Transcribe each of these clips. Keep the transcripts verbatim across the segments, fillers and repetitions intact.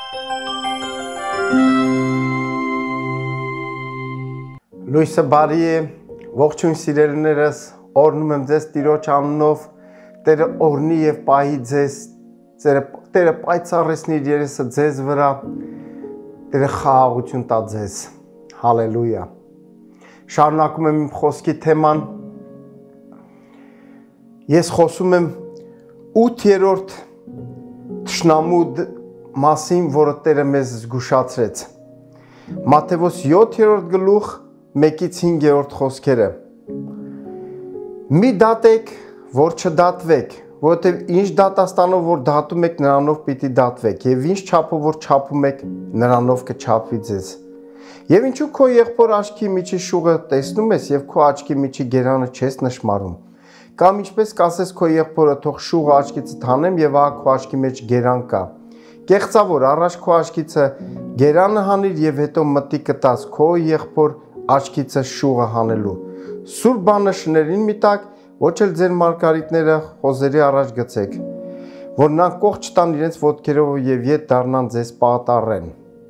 Լույսը բարի է, ողջույն սիրելիներս, օրհնում եմ ձեզ Տիրոջ անունով, Տերը օրհնի եւ պահի ձեզ, Տերը պայծառեցնի իր երեսը ձեզ վրա, Տերը խաղաղություն տա ձեզ, հալելույա։ Շարունակում եմ իմ խոսքի թեման, ես խոսում եմ ութերորդ թշնամու մասին, որը Տերը մեզ զգուշացրեց։ Մատթեոս յոթերորդ գլուխ մեկից հինգերորդ խոսքերը։ Մի դատեք, որ չդատվեք, որովհետև ինչ դատաստանով որ դատում եք, նրանով պիտի դատվեք, եւ ինչ չափով որ չափում եք, նրանով կչափվի ձեզ։ Եվ ինչու քո եղբոր աչքի միջի շուղը տեսնում ես եւ քո աչքի միջի գերանը չես նշмарում։ Կամ ինչպես կասես քո եղբորը, թող շուղը աչքիցդ հանեմ եւ ահա քո աչքի մեջ գերան կա։ Կեղծավոր, առաջ քո աչքիցը գերանը հանիր եւ հետո մտի կտաս քո եղբոր աչքիցը շուղը հանելու։ Սուրբ բանը շներին մի տակ, ոչ էլ ձեր մարգարիտները խոզերի առաջ գցեք, որ նրանք կողք չտան իրենց ոտքերով եւ ետ դառնան ձեզ պատառեն։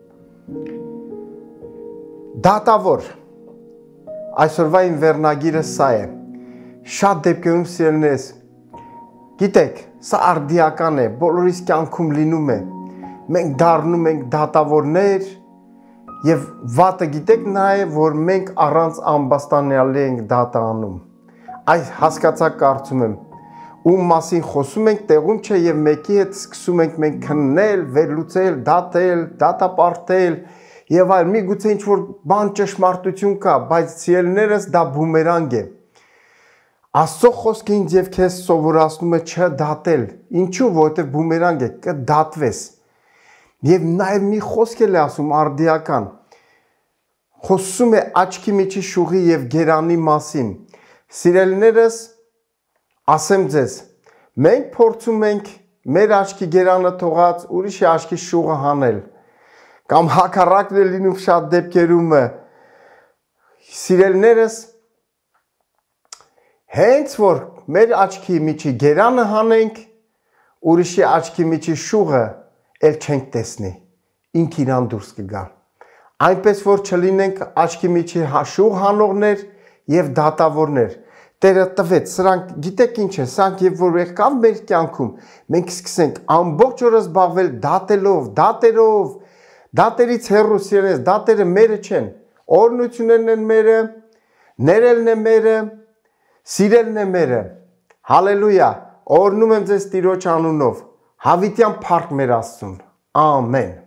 Դատավոր։ Այսօրվա իմ վերնագիրը սա է։ Շատ դեպքերում սիրելիներս, գիտեք, սա արդիական է, բոլորիս կյանքում լինում է։ Մենք դառնում ենք դատավորներ եւ վատը գիտեք նաեւ, որ մենք առանց ամբաստանյալի ենք դատը անում։ Այս հասկացակ կարծում եմ, ում մասին խոսում ենք, տեղում չէ եւ մեկի հետ սկսում ենք մենք քննել, վերլուծել, դատել, դատապարտել եւ այլ, միգուցե ինչ որ բան ճշմարտություն կա, բայց սիրելիներս դա բումերանգ է։ Աստծո խոսքը ինձ եւ քեզ սովորացնում է չդատել։ Ինչու՞, որովհետեւ բումերանգ է, կդատվես։ Եվ նաեւ մի խոսք էլ է ասում արդիական։ Խոսում է աչքի միջի շուղի եւ գերանի մասին։ Սիրելիներս, ասեմ ձեզ, մենք փորձում ենք մեր աչքի գերանը թողած ուրիշի աչքի շուղը հանել։ Կամ հակառակն է լինում շատ դեպքերում։ Սիրելիներս, հենց որ մեր աչքի միջի գերանը հանենք, ուրիշի աչքի միջի շուղը էլ չենք տեսնի, ինք իրան դուրս կգա։ Այնպես որ չլինենք աչքի միջի շուղ հանողներ եւ դատավորներ։ Տերը տվեց, սրանք գիտեք ինչ է, սրանք եւ որ եղավ մեր կյանքում, մենք սկսենք ամբողջ օրը զբաղվել դատելով, դատերով, դատերից հեռու սիրես, դատերը մերը չեն, օրհնություններն են մերը, ներելն է մերը, սիրելն է մերը, հալելույա, օրհնում եմ ձեզ Տիրոջ անունով, հավիտյան փառք մեր Աստծուն, ամեն։